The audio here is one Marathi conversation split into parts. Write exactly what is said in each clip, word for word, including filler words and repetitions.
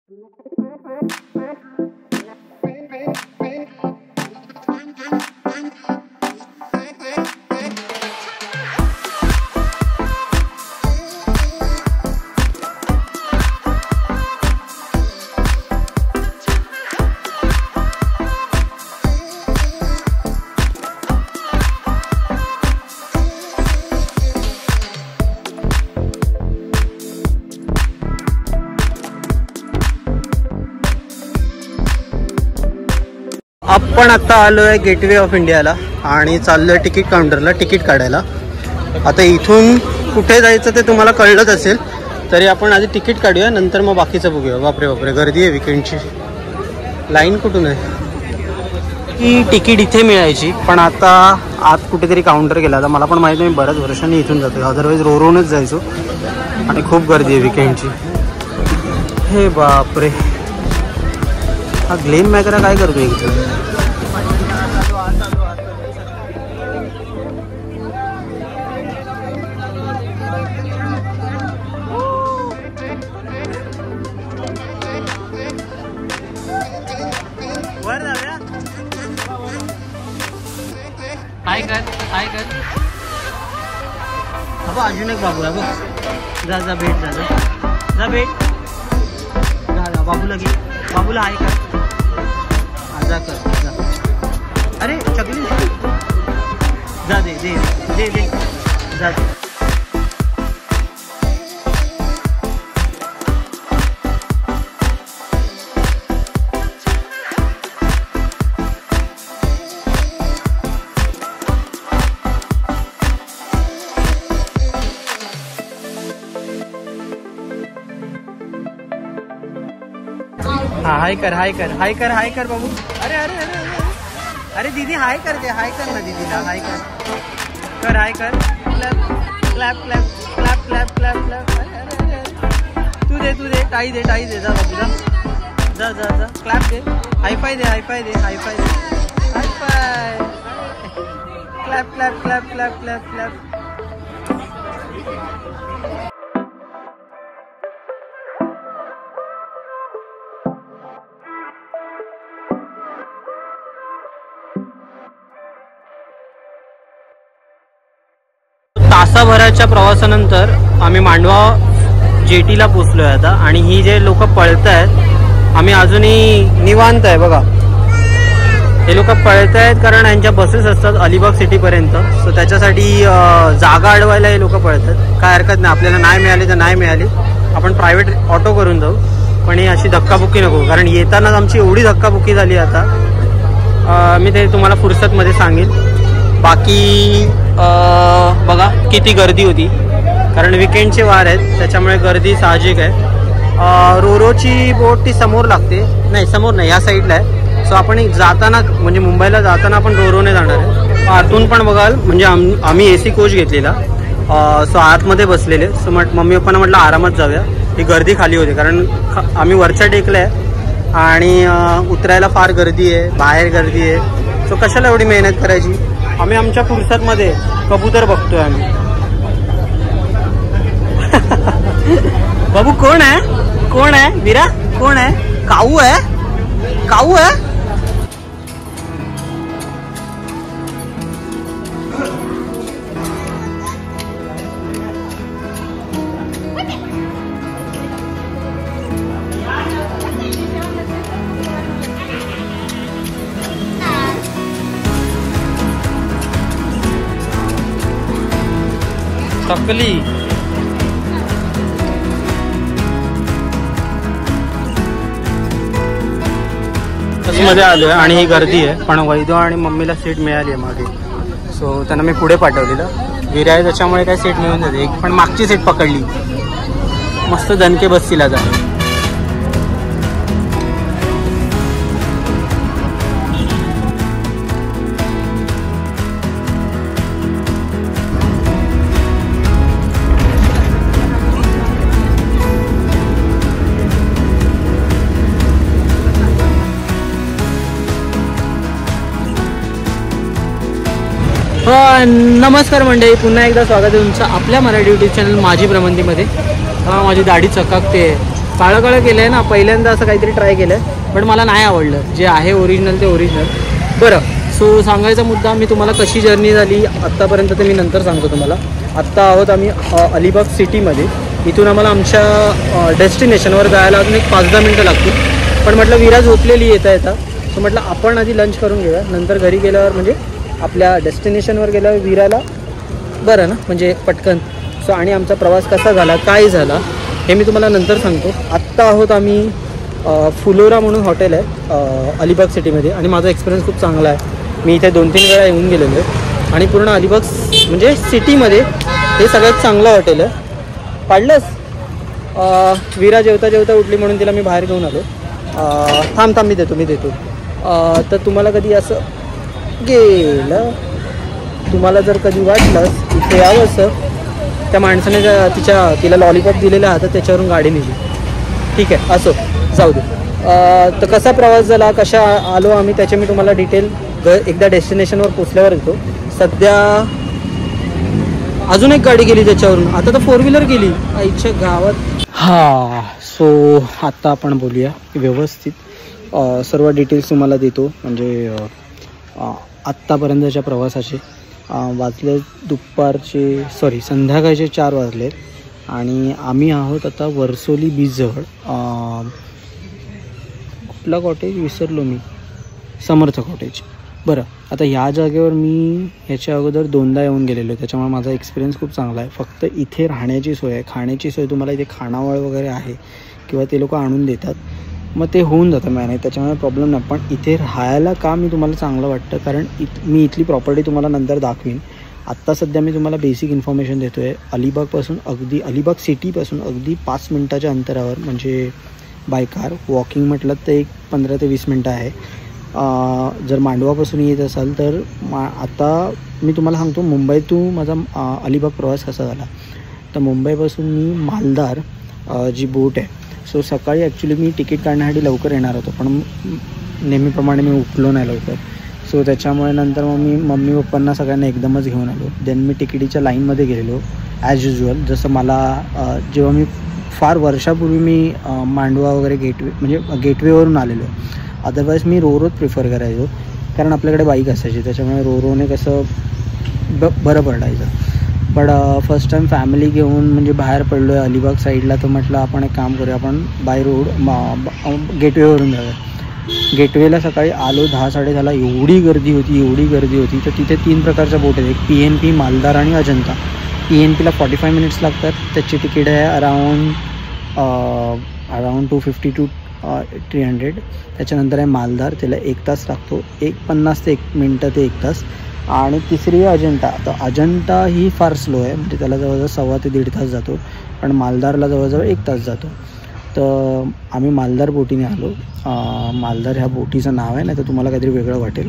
आपण आता आलो आहे गेटवे ऑफ इंडियाला आणि चाललोय तिकीट काउंटरला तिकीट काढायला. आता इथून कुठे जायचं ते तुम्हाला कळलंच असेल, तरी आपण आधी तिकीट काढूया, नंतर मग बाकीचं बघूया. बापरे बापरे, गर्दी आहे विकेंडची. लाईन कुठून आहे? ही तिकीट इथे मिळायची, पण आता आत कुठेतरी काउंटर गेला. आता मला पण माहिती नाही, बऱ्याच वर्षांनी इथून जातो, अदरवाईज रोरोनच जायचो. आणि खूप गर्दी आहे विकेंडची. हे बापरे, हा ग्लेन मॅकरा काय करतोय इथे? हाय कर हाय कर. हा बघ, अजून एक बाबू आहे बघ. जा जा भेट, जा जा जा भेट. जा बाबूला घे, बाबूला हाय कर. जा कर जा. अरे चकली जा, दे दे दे दे जा दे. हाँ हाय कर हाय कर हाय कर हाय कर बाबू. अरे अरे अरे अरे अरे दीदी हाय कर दे, हाय कर ना दीदीला, हाय कर कर हाय कर. Clap clap clap clap clap clap clap. अरे अरे अरे तू दे तू दे, टाई दे टाई दे. जा बाबू जा जा जा जा. क्लॅप दे, हाय फाय दे, हाय फाय दे, हाय फाय दे, high five. Clap clap clap clap clap clap. तासाभराच्या प्रवासानंतर आम्ही मांडवा जेटीला पोचलोय आता. आणि ही जे लोक पळत आहेत, आम्ही अजूनही निवांत आहे बघा. हे लोक पळत आहेत कारण यांच्या बसेस असतात अलिबाग सिटीपर्यंत, सो त्याच्यासाठी जागा अडवायला हे लोक पळत आहेत. काय हरकत नाही, आपल्याला नाही मिळाली तर नाही मिळाली, आपण प्रायव्हेट ऑटो करून जाऊ. पण ही अशी धक्काबुक्की नको, कारण येतानाच आमची एवढी धक्काबुक्की झाली. आता मी ते तुम्हाला फुर्सतमध्ये सांगेन. बाकी बघा किती गर्दी होती, कारण विकेंडचे वार आहेत त्याच्यामुळे गर्दी साहजिक आहे. रोरोची बोट ती समोर लागते, नाही समोर नाही, या साईडला आहे. सो आपण जाताना म्हणजे मुंबईला जाताना आपण रोरोने जाणार आहे. आतून पण बघाल, म्हणजे आम आम्ही ए सी कोच घेतलेला, सो आतमध्ये बसलेले. सो मग मम्मी पप्पांना म्हटलं आरामात जाऊया, ही गर्दी खाली होती कारण आम्ही वरच्या टेकला आहे आणि उतरायला फार गर्दी आहे, बाहेर गर्दी आहे. सो कशाला एवढी मेहनत करायची. आम्ही आमच्या फुर्सतमध्ये कबूतर बघतोय आम्ही. बाबू कोण आहे, कोण आहे वीरा, कोण आहे? काऊ आहे, काऊ आहे. सकली मध्ये आलोय आणि ही गर्दी आहे, पण वैदो आणि मम्मीला सीट मिळाली आहे मागे. सो त्यांना मी पुढे पाठवलेलं. विरा आहे त्याच्यामुळे काय सीट मिळून जाते. एक पण मागची सीट पकडली, मस्त दणके बसतील आता. नमस्कार मंडळी, पुन्हा एकदा स्वागत आहे तुमचं आपल्या मराठी यूट्यूब चॅनल माझी भ्रमंतीमध्ये. माझी दाढी चकाकते काळं काळं केलं आहे ना, पहिल्यांदा असं काहीतरी ट्राय केलं आहे, पण मला नाही आवडलं. जे आहे ओरिजिनल ते ओरिजिनल. बरं, सो सांगायचा मुद्दा, मी तुम्हाला कशी जर्नी झाली आत्तापर्यंत ते मी नंतर सांगतो तुम्हाला. आत्ता आहोत आम्ही अलिबाग सिटीमध्ये. इथून आम्हाला आमच्या डेस्टिनेशनवर जायला अजून एक पाच दहा मिनटं लागतील, पण म्हटलं विरा झोपलेली येता येता, सो म्हटलं आपण आधी लंच करून घेऊया, नंतर घरी गेल्यावर म्हणजे आपल्या डेस्टिनेशनवर गेल्यावर विराला बरं ना, म्हणजे पटकन. सो आणि आमचा प्रवास कसा झाला, काय झाला, हे मी तुम्हाला नंतर सांगतो. आत्ता आहोत आम्ही फुलोरा म्हणून हॉटेल आहे अलिबाग सिटीमध्ये, आणि माझा एक्सपिरियन्स खूप चांगला आहे. मी इथे दोन तीन वेळा येऊन गेलेलो आहे, आणि पूर्ण अलिबाग म्हणजे सिटीमध्ये हे सगळ्यात चांगलं हॉटेल आहे. पाडलंस विरा जेवता जेवता उठली म्हणून तिला मी बाहेर घेऊन आलो. थांब थांब मी देतो मी देतो तर तुम्हाला कधी असं गेलं, तुम्हाला जर कधी वाटलंच इथे यावंसं, त्या माणसाने तिच्या तिला लॉलीपॉप दिलेला हातात त्याच्यावरून गाडी नेली. ठीक आहे, असो, जाऊ दे. तर कसा प्रवास झाला, कशा आलो आम्ही, त्याचे मी तुम्हाला डिटेल ग एकदा डेस्टिनेशनवर पोचल्यावर येतो. सध्या अजून एक गाडी गेली त्याच्यावरून, आता तर फोर व्हीलर गेली आईच्या गावात. हां, सो आत्ता आपण बोलूया व्यवस्थित, सर्व डिटेल्स तुम्हाला देतो. म्हणजे आत्तापर्यंतच्या प्रवासाचे वाजले दुपारचे सॉरी संध्याकाळचे चार वाजले, आणि आम्ही आहोत आता वर्सोली बीचजवळ. कुठला कॉटेज विसरलो मी, समर्थ कॉटेज. बरं, आता ह्या जागेवर मी ह्याच्या अगोदर दोनदा येऊन गेलेलो, त्याच्यामुळे माझा एक्सपिरियन्स खूप चांगला आहे. फक्त इथे राहण्याची सोय आहे, खाण्याची सोय तुम्हाला इथे खानावळ वगैरे आहे किंवा ते लोक आणून देतात, मग ते होऊन जातं मॅनेज, त्याच्यामुळे प्रॉब्लेम नाही. पण इथे राहायला का मी तुम्हाला चांगलं वाटतं, कारण इत मी इथली प्रॉपर्टी तुम्हाला नंतर दाखवीन. आत्ता सध्या मी तुम्हाला बेसिक इन्फॉर्मेशन देतो आहे. अलिबागपासून अगदी अलिबाग सिटीपासून अगदी पाच मिनटाच्या अंतरावर, म्हणजे बाय कार, वॉकिंग म्हटलं तर एक पंधरा ते वीस मिनटं आहे. जर मांडवापासून येत असाल तर मा आता मी तुम्हाला सांगतो मुंबईतून माझा अलिबाग प्रवास कसा झाला. तर मुंबईपासून मी मालदार जी बोट आहे, सो सकाळी ॲक्च्युली मी तिकीट काढण्यासाठी लवकर येणार होतो, पण नेहमीप्रमाणे मी उठलो नाही लवकर. सो त्याच्यामुळे नंतर मग मी मम्मी पप्पांना सगळ्यांना एकदमच घेऊन आलो. देन मी तिकिटीच्या लाईनमध्ये गेलेलो ॲज युजल. जसं मला जेव्हा मी फार वर्षापूर्वी मी मांडवा वगैरे गेटवे म्हणजे गेटवेवरून आलेलो, अदरवाईज मी रोरोच प्रिफर करायचो, कारण आपल्याकडे बाईक असायची, त्याच्यामुळे रोरोने कसं ब बरं पडायचं. बट फर्स्ट टाईम फॅमिली घेऊन म्हणजे बाहेर पडलो आहे अलिबाग साईडला, तर म्हटलं आपण एक काम करूया, आपण बाय रोड गेटवेवरून जाऊया. गेटवेला सकाळी आलो दहा साडे दहाला, एवढी गर्दी होती एवढी गर्दी होती तर तिथे तीन प्रकारच्या बोट आहेत, एक पी एन पी, मालदार आणि अजंता. पी एन पीला फॉर्टी फाय मिनिट्स लागतात, त्याची तिकीट आहे around around two fifty to three hundred. त्याच्यानंतर आहे मालदार, त्याला एक तास लागतो, एक पन्नास ते एक मिनटं ते एक तास. आणि तिसरी आहे अजंता. तर अजंता ही फार स्लो आहे, म्हणजे त्याला जवळजवळ सव्वा ते दीड तास जातो, पण मालदारला जवळजवळ एक तास जातो. तर आम्ही मालदार बोटीने आलो. मालदार ह्या बोटीचं नाव आहे, नाही तर तुम्हाला काहीतरी वेगळं वाटेल.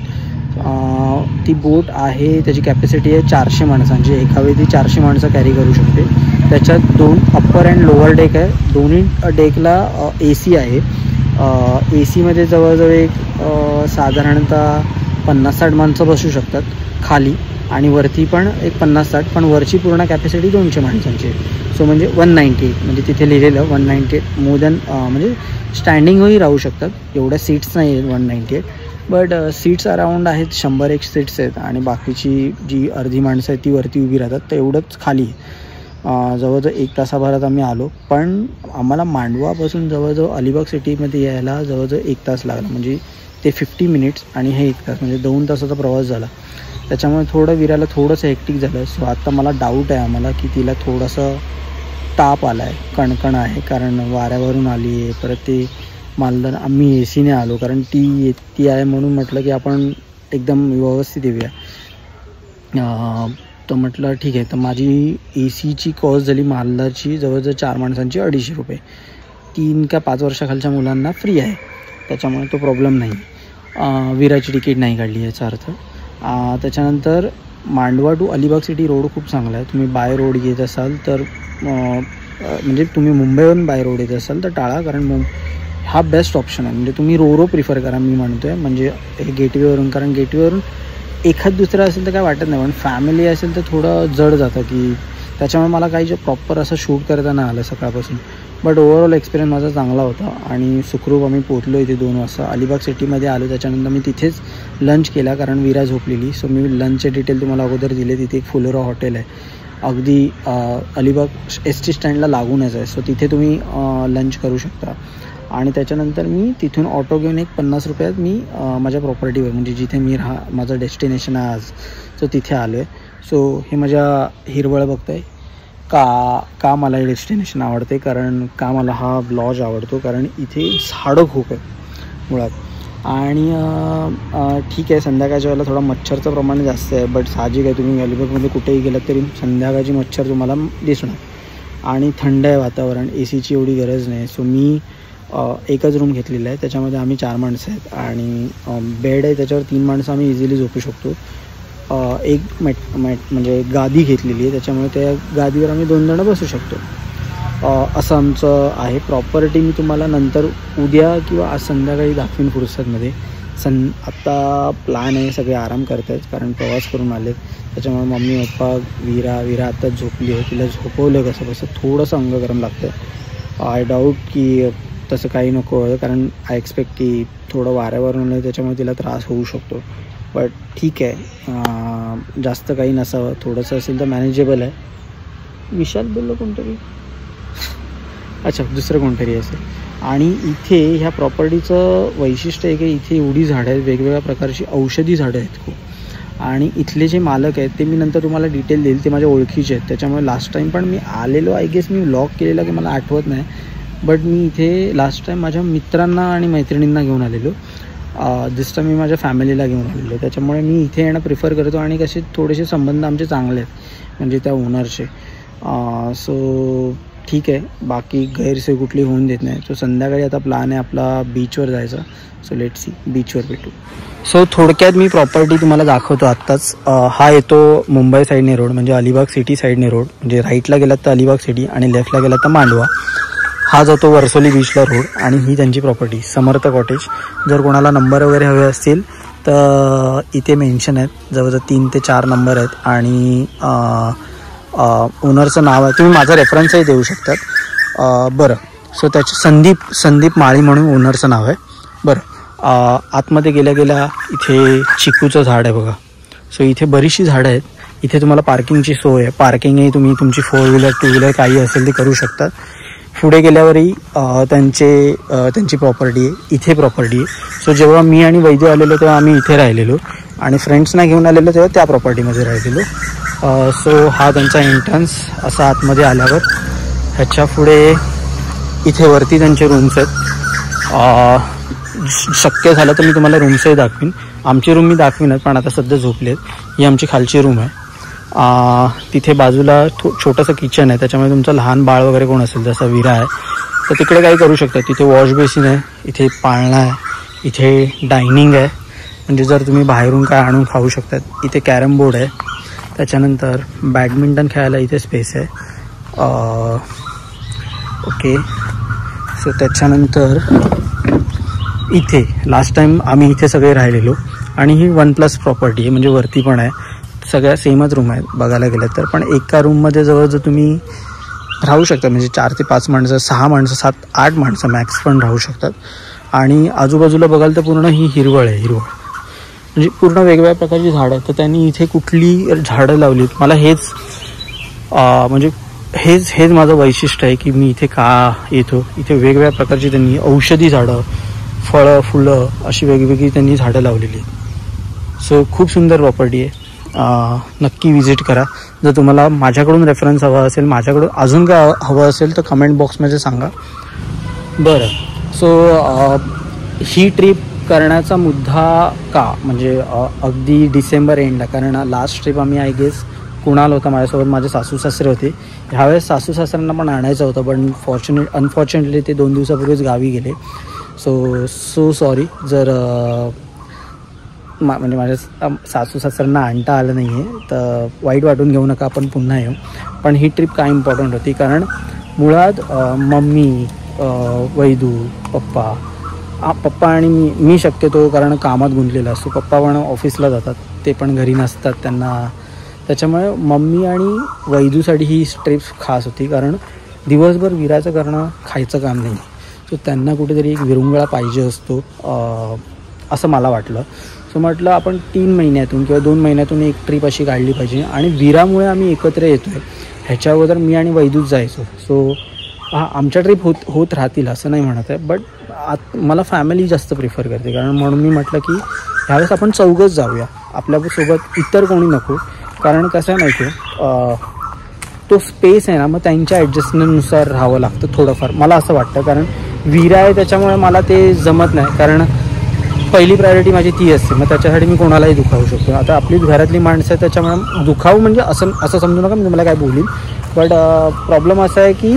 ती बोट आहे, त्याची कॅपॅसिटी आहे चारशे माणसांची, एका वेळी ती चारशे माणसं कॅरी करू शकते. त्याच्यात दोन अप्पर अँड लोअर डेक आहे, दोन्ही डेकला ए सी आहे. ए सीमध्ये जवळजवळ एक साधारणतः पन्नास साठ माणसं बसू शकतात खाली, आणि वरती पण एक पन्नास साठ, पण वरची पूर्ण कॅपॅसिटी दोनशे माणसांची. सो म्हणजे वन नाईंटी एट, म्हणजे तिथे लिहिलेलं one ninety eight more than, म्हणजे स्टँडिंगही राहू शकतात, एवढ्या सीट्स नाही आहेत one ninety eight, but seats around आहेत शंभर एक सीट्स आहेत, आणि बाकीची जी अर्धी माणसं आहेत ती वरती उभी राहतात, तर एवढंच खाली. जवळजवळ एक तासाभरात आम्ही आलो, पण आम्हाला मांडवापासून जवळजवळ अलिबाग सिटीमध्ये यायला जवळजवळ एक तास लागला, म्हणजे ते फिफ्टी मिनिट्स आणि हे एक तास, म्हणजे दोन तासाचा प्रवास झाला. त्याच्यामुळे थोडं विराला थोडंसं हेक्टिक झालं. सो आता मला डाऊट आहे आम्हाला की तिला थोडंसं ताप आला आहे, कणकण आहे, कारण वाऱ्यावरून आली आहे. परत ते मालदार आम्ही ए सीने आलो, कारण ती येती आहे म्हणून म्हटलं की आपण एकदम व्यवस्थित येऊया. तर म्हटलं ठीक आहे. तर माझी ए सीची कॉस्ट झाली मालदारची जवळजवळ चार माणसांची अडीचशे रुपये. तीन का पाच वर्षाखालच्या मुलांना फ्री आहे, त्याच्यामुळे तो प्रॉब्लेम नाही. विराची तिकीट नाही काढली याचा अर्थ. त्याच्यानंतर Mandwa to Alibag city road खूप चांगला आहे. तुम्ही बाय रोड येत असाल तर म्हणजे तुम्ही मुंबईवरून बाय रोड येत असाल तर टाळा, कारण मुं हा बेस्ट ऑप्शन आहे. म्हणजे तुम्ही रोरो प्रिफर करा मी म्हणतो आहे, म्हणजे हे गेटवेवरून, कारण गेटवेवरून एखाद दुसरं असेल तर काय वाटत नाही, पण फॅमिली असेल तर थोडं जड जातं की, त्याच्यामुळे मला काही जे प्रॉपर असं शूट करता नाही आलं सकाळपासून. बट ओव्हरऑल एक्सपिरियन्स माझा चांगला होता आणि सुखरूप आम्ही पोचलो इथे दोन वाजता. अलिबाग सिटीमध्ये आलो. त्याच्यानंतर मी तिथेच लंच केला कारण विरा झोपलेली. सो मी लंचचे डिटेल तुम्हाला अगोदर दिले. तिथे एक फुलोरा हॉटेल आहे अगदी अलिबाग एस टी स्टँडला लागूनच आहे. सो तिथे तुम्ही लंच करू शकता. आणि त्याच्यानंतर मी तिथून ऑटो घेऊन एक पन्नास रुपयात मी माझ्या प्रॉपर्टीवर म्हणजे जिथे मी राहा माझं डेस्टिनेशन आहे आज, सो तिथे आलो आहे. सो हे माझ्या हिरवळ बघत आहे का का मला हे डेस्टिनेशन आवडते, कारण का मला हा लॉज आवडतो, कारण इथे झाडं खूप आहेत मुळात. आणि ठीक आहे संध्याकाळच्या वेळेला थोडा मच्छरचं प्रमाण जास्त आहे, बट साहजिक आहे तुम्ही अलिबागमध्ये कुठेही गेलात तरी संध्याकाळची मच्छर तुम्हाला दिसणार. आणि थंड आहे वातावरण, ए सीची एवढी गरज नाही. सो मी एकच रूम घेतलेला आहे. त्याच्यामध्ये आम्ही चार माणसं आहेत आणि बेड आहे त्याच्यावर तीन माणसं आम्ही इझिली झोपू शकतो. एक मॅट मॅट म्हणजे गादी घेतलेली आहे त्याच्यामुळे त्या गादीवर आम्ही दोन जणं बसू शकतो. असं आमचं आहे. प्रॉपर्टी मी तुम्हाला नंतर उद्या किंवा आज संध्याकाळी दाखवीन फुरसतमध्ये. सं आत्ता प्लॅन आहे सगळे आराम करत आहेत कारण प्रवास करून आलेत. त्याच्यामुळे मम्मी पप्पा विरा विरा आत्ताच झोपली आहे. तिला झोपवलं कसं कसं थोडंसं अंग गरम लागतं आहे. आय डाऊट की तसं काही नको कारण आय एक्सपेक्ट की थोडं वाऱ्यावरून आहे त्याच्यामुळे तिला त्रास होऊ शकतो. बट ठीक आहे जास्त काही नसावं, थोडंसं असेल तर मॅनेजेबल आहे. विशाल बोललो कोणतरी, अच्छा दुसरं कोणतरी असेल. आणि इथे ह्या प्रॉपर्टीचं वैशिष्ट्य आहे की इथे एवढी झाडं आहेत, वेगवेगळ्या प्रकारची औषधी झाडं आहेत खूप. आणि इथले जे मालक आहेत ते मी नंतर तुम्हाला डिटेल देईल, ते माझ्या ओळखीचे आहेत. त्याच्यामुळे लास्ट टाईम पण मी आलेलो आय गेस मी व्लॉग केलेला की मला आठवत नाही, बट मी इथे लास्ट टाईम माझ्या मित्रांना आणि मैत्रिणींना घेऊन आलेलो. दिस टाईम मी माझ्या फॅमिलीला घेऊन आलेलो. त्याच्यामुळे मी इथे येणं प्रिफर करतो आणि कसे थोडेसे संबंध आमचे चांगले आहेत म्हणजे त्या ओनरचे. सो ठीक आहे, बाकी गैरसोय कुठली होऊन देत नाही. सो संध्याकाळी आता प्लॅन आहे आपला बीचवर जायचा. सो लेट सी बीचवर भेटू. सो थोडक्यात मी प्रॉपर्टी तुम्हाला दाखवतो आत्ताच. हा येतो मुंबई साईडने रोड म्हणजे अलिबाग सिटी साईडने रोड, म्हणजे राईटला गेलात तर अलिबाग सिटी आणि लेफ्टला गेलात तर मांडवा. हा जातो वर्सोली बीचला रोड आणि ही त्यांची प्रॉपर्टी समर्थ कॉटेज. जर कोणाला नंबर वगैरे हवे असतील तर इथे मेन्शन आहेत, जवळजवळ तीन ते चार नंबर आहेत. आणि ओनरचं नाव आहे, तुम्ही माझा रेफरन्सही देऊ शकतात. बरं सो त्याचं संदीप संदीप माळी म्हणून ओनरचं नाव आहे. बरं आतमध्ये गेल्या गेल्या इथे चिकूचं झाड आहे बघा. सो इथे बरीचशी झाडं आहेत. इथे तुम्हाला पार्किंगची सोय आहे, पार्किंगही तुम्ही तुमची फोर व्हीलर टू व्हीलर काही असेल ती करू शकतात. पुढे गेल्यावरही त्यांचे त्यांची प्रॉपर्टी आहे, इथे प्रॉपर्टी आहे. सो जेव्हा मी आणि वैद्य आलेलो तेव्हा आम्ही इथे राहिलेलो आणि फ्रेंड्सना घेऊन आलेलो तेव्हा त्या प्रॉपर्टीमध्ये राहिलेलो. सो हा त्यांचा एंट्रन्स असा आतमध्ये आल्यावर. ह्याच्या पुढे इथे वरती त्यांचे रूम्स आहेत. शक्य झालं तर मी तुम्हाला रूम्सही दाखवीन. आमची रूम मी दाखवीनच पण आता सध्या झोपलेत. ही आमची खालची रूम आहे. तिथे बाजूला थो छोटंसं किचन आहे, त्याच्यामुळे तुमचं लहान बाळ वगैरे कोण असेल जसं विरा आहे तर तिकडे काही करू शकतात. तिथे वॉश बेसिन आहे, इथे पाळणा आहे, इथे डायनिंग आहे म्हणजे जर तुम्ही बाहेरून काय आणून खाऊ शकतात. इथे कॅरम बोर्ड आहे, त्याच्यानंतर बॅडमिंटन खेळायला इथे स्पेस आहे. ओके सो त्याच्यानंतर इथे लास्ट टाईम आम्ही इथे सगळे राहिलेलो आणि ही वन प्लस प्रॉपर्टी आहे म्हणजे वरती पण आहे. सगळ्या सेमच रूम आहेत बघायला गेलं तर, पण एका रूममध्ये जवळजवळ तुम्ही राहू शकता म्हणजे चार ते पाच माणसं, सहा माणसं, सात आठ माणसं मॅक्स पण राहू शकतात. आणि आजूबाजूला बघाल तर पूर्ण ही हिरवळ आहे, हिरवळ म्हणजे पूर्ण वेगवेगळ्या प्रकारची झाडं आहेत. तर त्यांनी इथे कुठली झाडं लावलीत मला हेच म्हणजे हेच हेच माझं वैशिष्ट्य आहे की मी इथे का येतो. इथे वेगवेगळ्या प्रकारची त्यांनी औषधी झाडं, फळं, फुलं अशी वेगवेगळी त्यांनी झाडं लावलेली. सो खूप सुंदर प्रॉपर्टी आहे. नक्की विजिट करा. जर तुम्हाला माझ्याकडून रेफरन्स हवा असेल, माझ्याकडून अजून काय हवं असेल तर कमेंट बॉक्समध्ये सांगा. बरं सो ही ट्रिप करण्याचा मुद्दा का म्हणजे अगदी डिसेंबर एंडला, कारण लास्ट ट्रिप आम्ही आय गेस कुणाल होता माझ्यासोबत, माझे सासू सासरे होते. ह्यावेळेस सासू सासऱ्यांना पण आणायचं होतं पण फॉर्च्युनेट अनफॉर्च्युनेटली ते दोन दिवसापूर्वीच गावी गेले. सो सो सॉरी जर मा म्हणजे माझ्या सासू सासऱ्यांना आणता आलं नाही आहे तर वाईट वाटून घेऊ नका, आपण पुन्हा येऊ. पण ही ट्रिप काय इम्पॉर्टंट होती कारण मुळात मम्मी, वैदू, पप्पा पप्पा आणि मी मी शक्यतो कारण कामात गुंतलेला असतो. पप्पा पण ऑफिसला जातात, ते पण घरी नसतात त्यांना. त्याच्यामुळे मम्मी आणि वैदूसाठी ही ट्रिप खास होती कारण दिवसभर विराचं करणं खायचं काम नाही. सो त्यांना कुठेतरी एक विरंगुळा पाहिजे असतो असं मला वाटलं. सो म्हटलं आपण तीन महिन्यातून किंवा दोन महिन्यातून एक ट्रिप अशी काढली पाहिजे. आणि विरामुळे आम्ही एकत्र येतो आहे. ह्याच्या अगोदर मी आणि वैदूच जायचो. सो हां आमच्या ट्रिप होत होत राहतील असं नाही म्हणत आहे, बट आत मला फॅमिली जास्त प्रिफर करते. कारण म्हणून मी म्हटलं की ह्यावेळेस आपण चौघंच जाऊया, आपल्यासोबत इतर कोणी नको. कारण कसं आहे माहिती आहे, तो स्पेस आहे ना, मग त्यांच्या ॲडजस्टमेंटनुसार राहावं लागतं थोडंफार, मला असं वाटतं. कारण विरा आहे त्याच्यामुळे मला ते जमत नाही. कारण पहिली प्रायोरिटी माझी ती असते, मग त्याच्यासाठी मी कोणालाही दुखावू शकतो. आता आपलीच घरातली माणसं आहे त्याच्यामुळे दुखावू म्हणजे असं असं समजू नका मी तुम्हाला काय बोलीन, बट प्रॉब्लेम असा आहे की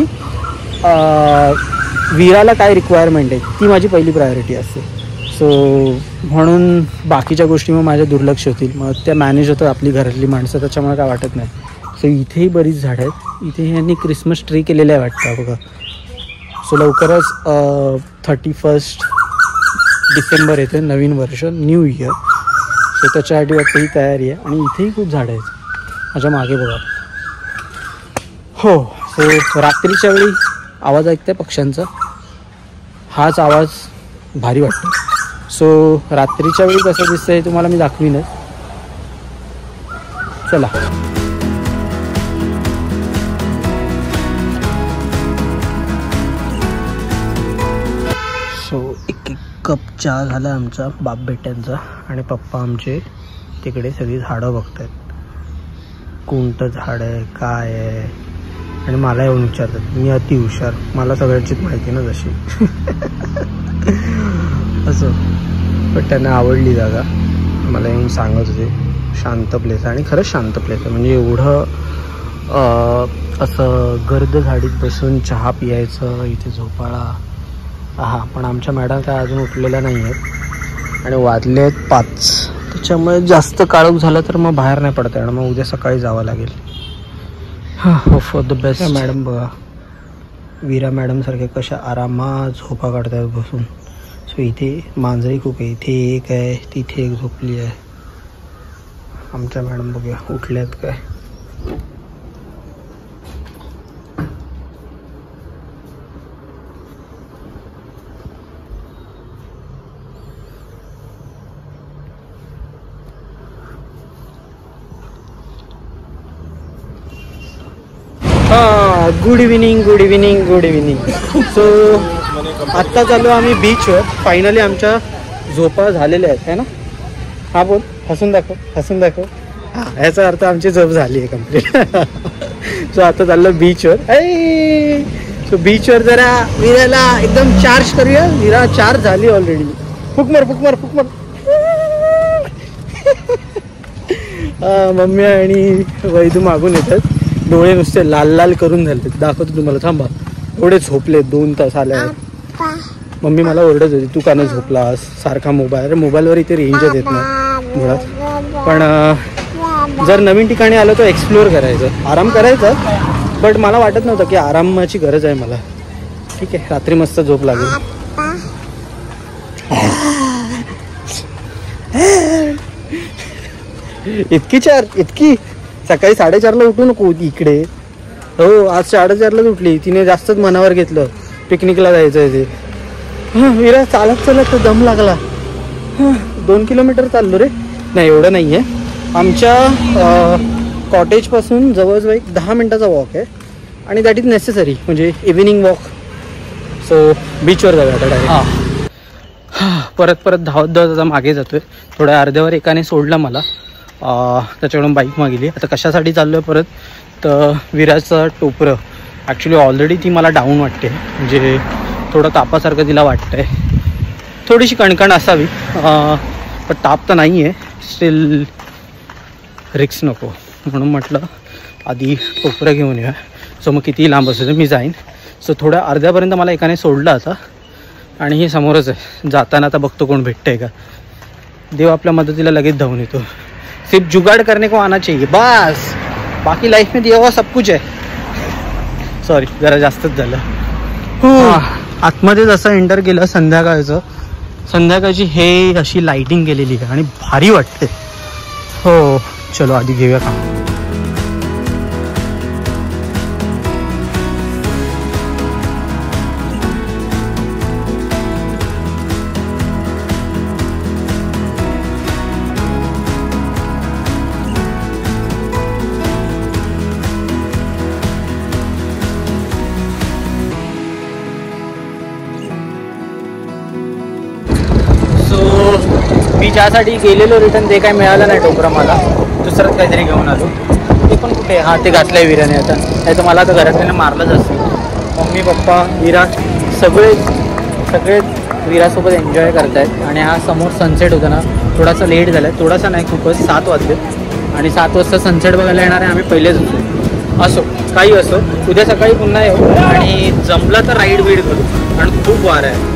विराला काय रिक्वायरमेंट आहे ती माझी पहिली प्रायोरिटी असते. सो म्हणून बाकीच्या गोष्टी मग माझ्या दुर्लक्ष होतील, मग त्या मॅनेज होतात आपली घरातली माणसं, त्याच्यामुळे काय वाटत नाही. सो इथेही बरीच झाडं आहेत. इथे यांनी क्रिसमस ट्री केलेलं आहे वाटतं बघा. सो लवकरच थर्टी फर्स्ट डिसेंबर येते, नवीन वर्ष, न्यू इयर. सो त्याच्यासाठी वाटतं ही तयारी आहे. आणि इथेही खूप झाडं आहेत माझ्या मागे बघा. हो, सो रात्रीच्या वेळी आवाज ऐकते पक्ष्यांचा, हाच आवाज भारी वाटतो. सो रात्रीच्या वेळी कसं दिसतंय तुम्हाला मी दाखवीनच. चला. सो एक एक कप चहा झाला आमचा बाप बेट्यांचा. आणि पप्पा आमचे तिकडे सगळी झाडं बघत आहेत, कोणतं झाड आहे काय आहे. आणि मला येऊन विचारतात, मी अति हुशार, मला सगळ्यांचीच माहिती ना जशी असं. पण त्यांना आवडली जागा, मला येऊन सांगत होते शांत प्लेस आहे. आणि खरंच शांत प्लेस आहे, म्हणजे एवढं असं गर्द झाडीत बसून चहा पियायचं, इथे झोपाळा. हा पण आमच्या मॅडम काय अजून उठलेल्या नाही आहेत आणि वाजले आहेत पाच, त्याच्यामुळे जास्त काळोख झालं तर मग बाहेर नाही पडता येणार, मग उद्या सकाळी जावं लागेल. हां, फॉर द बेस्ट. मॅडम बघा, वीरा मॅडम सारखे कशा आरामात झोपा काढतात बसून. सो इथे मांजरी खूप आहे, इथे एक आहे, तिथे एक झोपली आहे. आमच्या मॅडम बघूया उठल्यात काय. हां, good evening good evening good evening. So आत्ता चालू आम्ही बीचवर. फायनली आमच्या झोपा झालेल्या आहेत है ना. हा बोल, हसून दाखव हसून दाखव. हां, ह्याचा अर्थ आमची झोप झाली आहे कम्प्लीट. सो आता चाललं बीचवर. ऐ सो बीचवर जरा विराला एकदम चार्ज करूया. विरा चार्ज झाली ऑलरेडी. फुकमार फुकमार फुकमार. मम्मी आणि वैदू मागून येतात, डोळे नुसते लाल लाल करून झाले. दाखवतो तुम्हाला, थांबा. एवढे झोपले, दोन तास आल्या. मम्मी मला ओरडत होती, तू का नाही झोपलास, सारखा मोबाईल. अरे मोबाईलवर इथे रेंजच येत नाही मुळात. पण जर नवीन ठिकाणी आलं तर एक्सप्लोअर करायचं, आराम करायचा. बट मला वाटत नव्हतं की आरामाची गरज आहे मला. ठीक आहे, रात्री मस्त झोप लागेल. इतकी चार इतकी सकाळी साडेचारला उठू नको इकडे. हो, आज साडेचारलाच उठली. तिने जास्तच मनावर घेतलं, पिकनिकला जायचं आहे ते. हां, विरा चालत चालत तर दम लागला. हां, दोन किलोमीटर चाललो रे. नाही एवढं नाही आहे. आमच्या कॉटेजपासून जवळजवळ एक दहा मिनटाचा वॉक आहे आणि दॅट इज नेसेसरी, म्हणजे इव्हिनिंग वॉक. सो बीचवर जाऊया आता डायरेक्ट. हां, परत परत धावत धावत आता मागे जातोय. थोड्या अर्ध्यावर एकाने सोडलं मला, त्याच्याकडून बाईक मागितली. आता कशासाठी चाललो आहे परत, तर विराचं टोपरं ॲक्च्युली ऑलरेडी ती मला डाऊन वाटते, म्हणजे थोडं तापासारखं तिला वाटतं आहे. थोडीशी कणकण असावी, पण ताप तर नाही आहे. स्टील रिक्स नको म्हणून म्हटलं आधी टोपरं घेऊन या. सो मग कितीही लांब असेल मी जाईन. सो थोड्या अर्ध्यापर्यंत मला एकाने सोडलं आता, आणि हे समोरच आहे. जाताना आता बघतो कोण भेटतं आहे का. देव आपल्या मदतीला लगेच धावून येतो. सिर्फ जुगाड़ करने को आना चाहिए बस, बाकी लाइफ में दिया हुआ सब कुछ है. सॉरी, जरा जास्तच झालं. हो, आतमध्ये जसं एंटर केलं संध्याकाळचं, संध्याकाळची हे अशी लाइटिंग केलेली आहे आणि भारी वाटते. हो, चलो आधी घेऊया का. मी ज्यासाठी गेलेलो रिटर्न ते काय मिळालं नाही टोकरा मला, दुसरंच काहीतरी घेऊन आलो. ते पण कुठे, हां ते घातलं आहे विराने आता, नाही तर मला आता घरातल्याने मारलंच असतं. मम्मी पप्पा विरा सगळे सगळे विरासोबत एन्जॉय करत आहेत. आणि हा समोर सनसेट होता ना, थोडासा लेट झाला आहे, थोडासा नाही खूपच, सात वाजले आणि सात वाजता सनसेट बघायला येणार आहे. आम्ही पहिलेच होतो. असो काही असो, उद्या सकाळी पुन्हा येऊ आणि जमलं तर राईड बीड करू, कारण खूप वार आहे.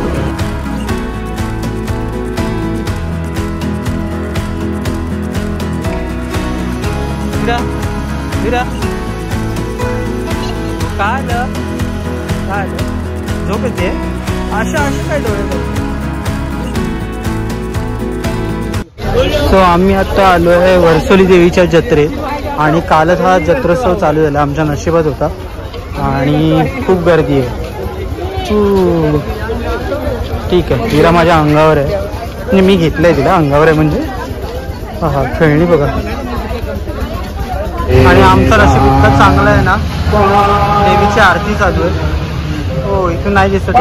विरा विरा काय आलं काय आलं झोप येते अशा अशा काय डोळे. सो आम्ही आता आलो आहे वर्सोली देवीच्या जत्रेत आणि कालच हा जत्रोत्सव चालू झाला, आमच्या नशिबात होता आणि खूप गर्दी आहे. तू ठीक आहे, विरा माझ्या अंगावर आहे आणि मी घेतलं आहे तिला, अंगावर आहे म्हणजे. हा हा खेळणी बघा. आणि आमचं नशीब इतकं चांगलं आहे ना, देवीची आरती चालू आहे. हो इथून नाही दिसत,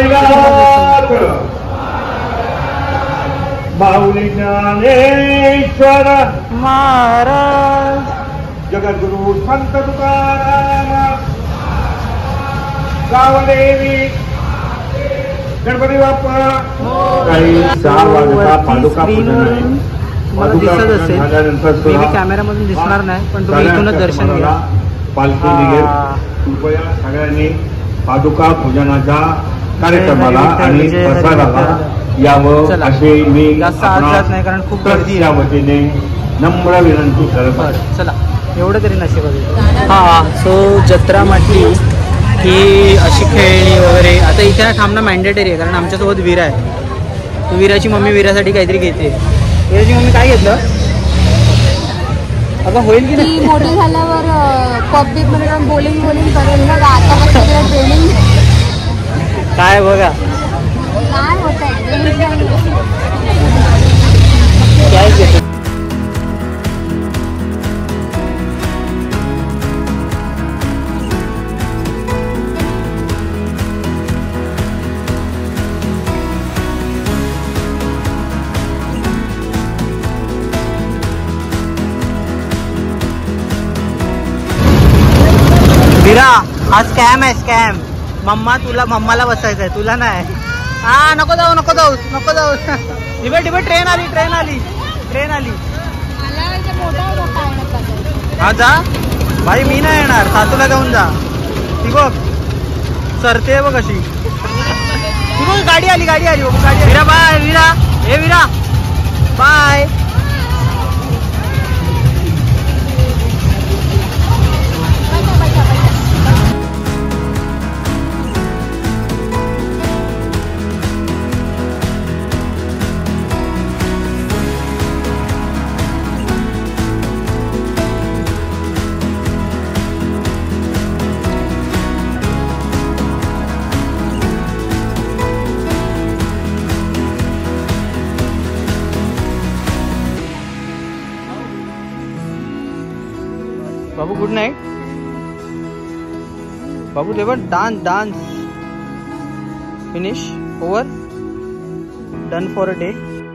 माऊली ज्ञानेश्वर महाराज जगद्गुरु संत तुकाराम गावदेवी गणपती बाप्पा. काही सहा वाजता पादुका पूजन आहे. मला दिसत असेल, मी कॅमेरामधून दिसणार नाही, पण तुम्ही इथूनच दर्शन घ्या. पालखी निघेल. कृपया सगळ्यांनी पादुका पूजनाच्या कार्यक्रमाला आणि प्रसादाला यावं असे मी जास्त आत जात नाही कारण खूप गर्दी या वतीने नम्र विनंती करत आहे. चला एवढं तरी नशीब. हा सो जत्रा म्हटली की अशी खेळणी वगैरे. आता इथे थांबणं मॅन्डेटरी आहे कारण आमच्यासोबत विरा आहे. विराची मम्मी विरासाठी काहीतरी घेते. विराची मम्मी काय घेतलं अगं? होईल की नाही मोठी झाल्यावर पब्लिक मध्ये बोलिंग बोलिंग करेल ना, आता पण सगळं ट्रेनिंग काय बघा काय होत आहे. काय घेतो विरा? हा स्कॅम आहे स्कॅम. मम्मा तुला, मम्माला बसायचं आहे, तुला नाही. हा नको जाऊ नको जाऊ नको जाऊ. डिबे डिबे ट्रेन आली ट्रेन आली ट्रेन आली. हा जा भाई, मी नाही येणार, सातूला जाऊन जा. ती बघ सरते बघ अशी. ती बघ गाडी आली गाडी आली बघ गाडी. विरा बाय विरा. हे विरा बाय. बाबू गुड नाईट. बाबू देवर dance dance finish over done for a day.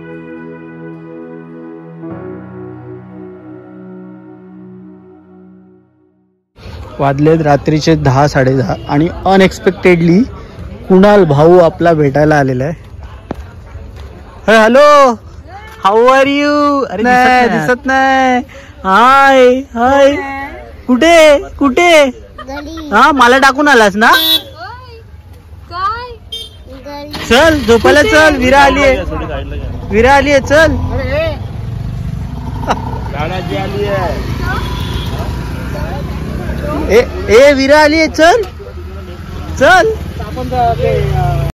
वाजलेत रात्रीचे दहा साडे दहा आणि अनएक्सपेक्टेडली कुणाल भाऊ आपला भेटायला आलेला आहे. Hello how are you? अरे नाही दिसत नाही. हाय हाय. कुठे कुठे? हा मला टाकून आलास ना? चल झोपायला चल. विरा आली आहे, विरा आली आहे, चल. ए ए विरा आली आहे, चल चल.